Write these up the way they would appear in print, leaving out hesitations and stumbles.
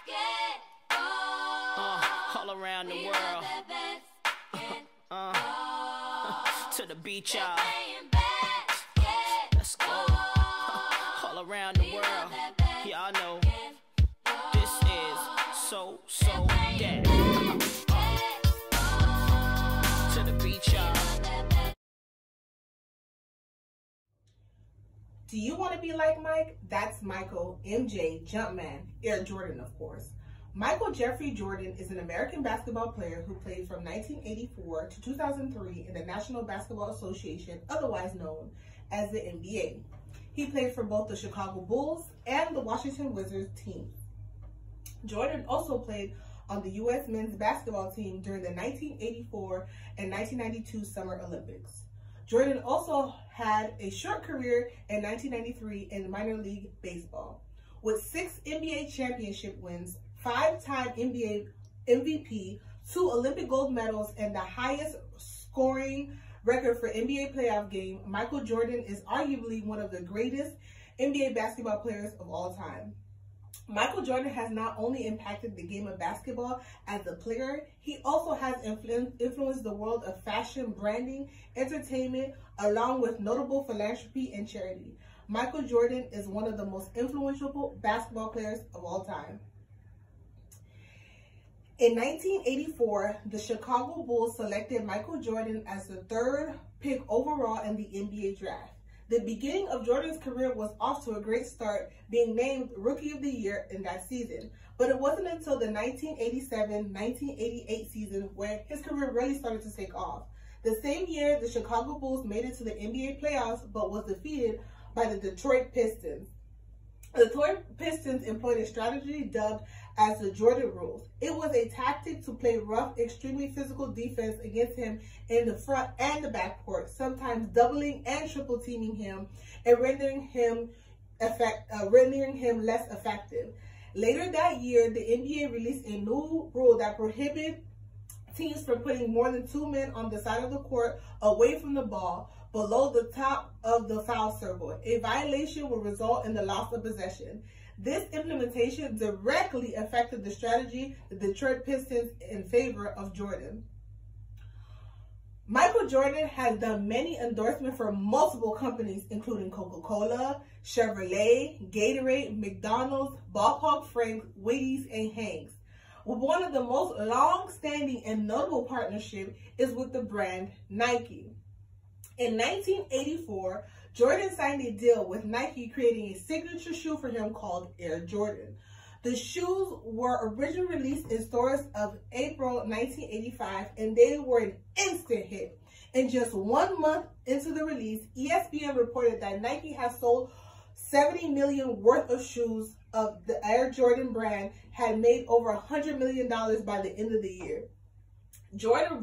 All around the world. To the beach, y'all. Let's go. All around the world. Y'all know this is so that. To the beach, y'all. Do you want to be like Mike? That's Michael, MJ, Jumpman, Air Jordan, of course. Michael Jeffrey Jordan is an American basketball player who played from 1984 to 2003 in the National Basketball Association, otherwise known as the NBA. He played for both the Chicago Bulls and the Washington Wizards teams. Jordan also played on the U.S. men's basketball team during the 1984 and 1992 Summer Olympics. Jordan also had a short career in 1993 in minor league baseball. With 6 NBA championship wins, 5-time NBA MVP, 2 Olympic gold medals, and the highest scoring record for NBA playoff game, Michael Jordan is arguably one of the greatest NBA basketball players of all time. Michael Jordan has not only impacted the game of basketball as a player, he also has influenced the world of fashion, branding, entertainment, along with notable philanthropy and charity. Michael Jordan is one of the most influential basketball players of all time. In 1984, the Chicago Bulls selected Michael Jordan as the 3rd pick overall in the NBA draft. The beginning of Jordan's career was off to a great start, being named Rookie of the Year in that season. But it wasn't until the 1987-1988 season where his career really started to take off. The same year, the Chicago Bulls made it to the NBA playoffs, but was defeated by the Detroit Pistons. The Detroit Pistons employed a strategy dubbed as the Jordan rules. It was a tactic to play rough, extremely physical defense against him in the front and the backcourt, sometimes doubling and triple teaming him and rendering him less effective. Later that year, the NBA released a new rule that prohibited teams from putting more than 2 men on the side of the court away from the ball below the top of the foul circle. A violation will result in the loss of possession. This implementation directly affected the strategy of the Detroit Pistons in favor of Jordan. Michael Jordan has done many endorsements for multiple companies, including Coca-Cola, Chevrolet, Gatorade, McDonald's, Ballpark Frank, Wheaties, and Hanks. One of the most long-standing and notable partnerships is with the brand Nike. In 1984, Jordan signed a deal with Nike, creating a signature shoe for him called Air Jordan. The shoes were originally released in stores of April 1985, and they were an instant hit. In just 1 month into the release, ESPN reported that Nike has sold $70 million worth of shoes of the Air Jordan brand, had made over $100 million by the end of the year. Jordan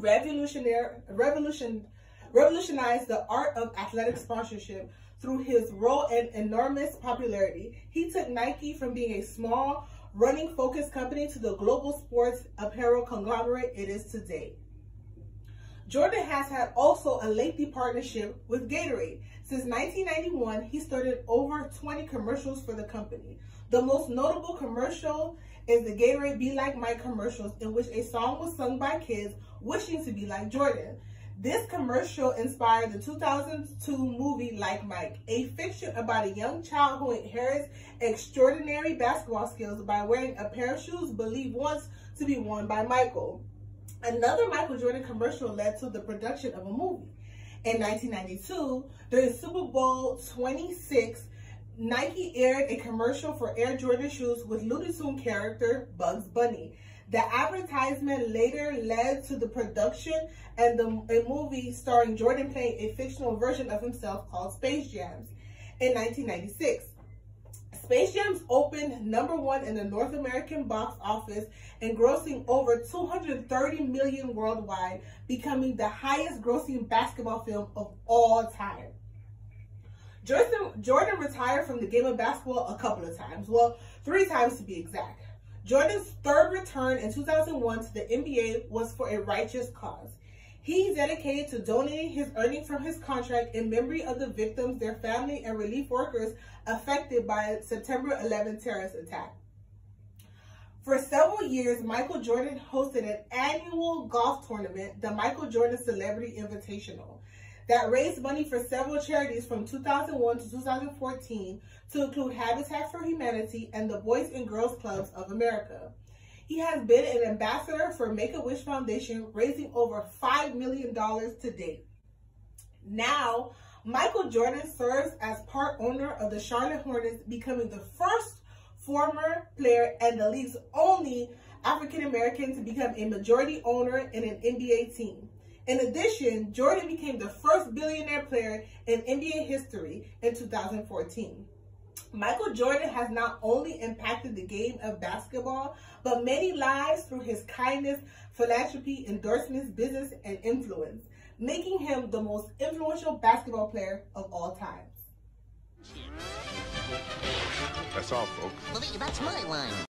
revolutionized the art of athletic sponsorship through his role in enormous popularity. He took Nike from being a small, running-focused company to the global sports apparel conglomerate it is today. Jordan has had also a lengthy partnership with Gatorade. Since 1991, he started over 20 commercials for the company. The most notable commercial is the Gatorade Be Like Mike commercials, in which a song was sung by kids wishing to be like Jordan. This commercial inspired the 2002 movie Like Mike, a fiction about a young child who inherits extraordinary basketball skills by wearing a pair of shoes believed once to be worn by Michael. Another Michael Jordan commercial led to the production of a movie. In 1992, during Super Bowl 26, Nike aired a commercial for Air Jordan shoes with Looney Tunes character Bugs Bunny. The advertisement later led to the production and a movie starring Jordan playing a fictional version of himself called Space Jams. In 1996, Space Jams opened #1 in the North American box office and grossing over $230 million worldwide, becoming the highest grossing basketball film of all time. Jordan retired from the game of basketball a couple of times, well, 3 times to be exact. Jordan's 3rd return in 2001 to the NBA was for a righteous cause. He dedicated to donating his earnings from his contract in memory of the victims, their family, and relief workers affected by September 11 terrorist attack. For several years, Michael Jordan hosted an annual golf tournament, the Michael Jordan Celebrity Invitational, that raised money for several charities from 2001 to 2014 to include Habitat for Humanity and the Boys and Girls Clubs of America. He has been an ambassador for Make-A-Wish Foundation, raising over $5 million to date. Now, Michael Jordan serves as part owner of the Charlotte Hornets, becoming the first former player and the league's only African-American to become a majority owner in an NBA team. In addition, Jordan became the first billionaire player in NBA history in 2014. Michael Jordan has not only impacted the game of basketball, but many lives through his kindness, philanthropy, endorsements, business, and influence, making him the most influential basketball player of all time. That's all, folks. Well, that's my line.